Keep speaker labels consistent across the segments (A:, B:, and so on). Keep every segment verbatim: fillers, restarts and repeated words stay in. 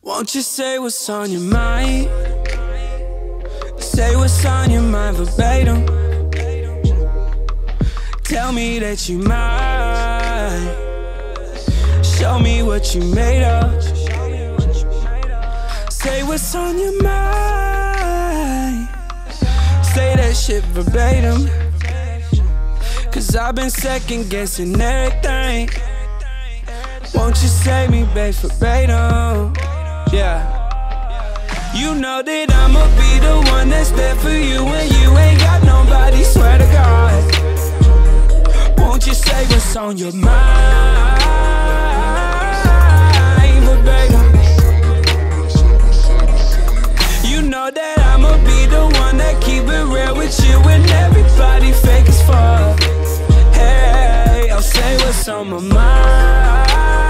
A: Won't you say what's on your mind? Say what's on your mind verbatim. Tell me that you mine. Show me what you made of. Say what's on your mind. Say that shit verbatim. Cause I've been second guessing everything. Won't you say me, babe, verbatim? Yeah. You know that I'ma be the one that's there for you when you ain't got nobody, swear to God. Won't you say what's on your mind, verbatim? You know that I'ma be the one that keep it real with you when everybody fake as fuck. Hey, I'll say what's on my mind,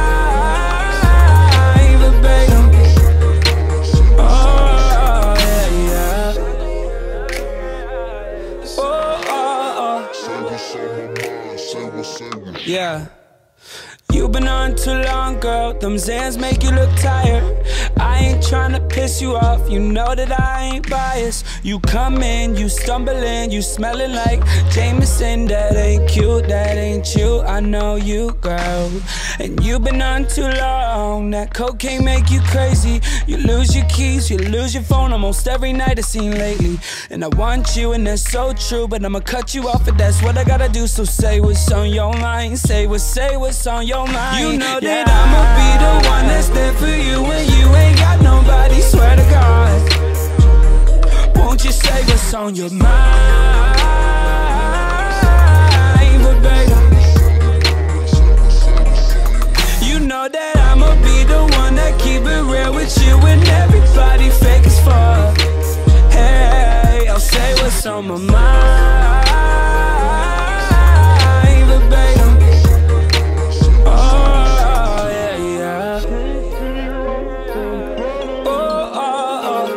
A: verbatim. Oh, yeah, yeah. Oh, oh, oh. Yeah. You been on too long, girl. Them Xans make you look tired. I ain't tryna piss you off, you know that I ain't biased. You come in, you stumbling, you smelling like Jameson. That ain't cute, that ain't you, I know you, girl. And you been on too long, that cocaine make you crazy. You lose your keys, you lose your phone almost every night I've seen lately. And I want you and that's so true, but I'ma cut you off and that's what I gotta do. So say what's on your mind, say what, say what's on your mind. You know yeah. that I'ma be the one that's there for you when you ain't got nobody, swear to God. Won't you say what's on your mind, verbatim? You know that I'ma be the one that keep it real with you when everybody fake as fuck. Hey, I'll say what's on my mind, verbatim. Oh, yeah, yeah. Oh, oh, oh.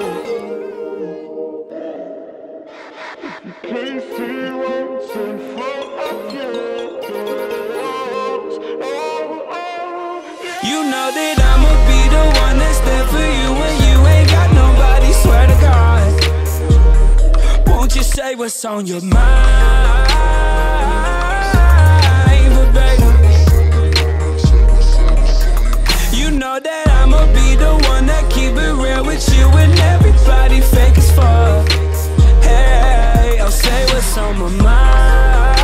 A: You know that I'ma be the one that's there for you when you ain't got nobody, swear to God. Won't you say what's on your mind, verbatim? You know that I'ma be the one that keep it real with you when everybody fake as fuck. Hey, I'll say what's on my mind,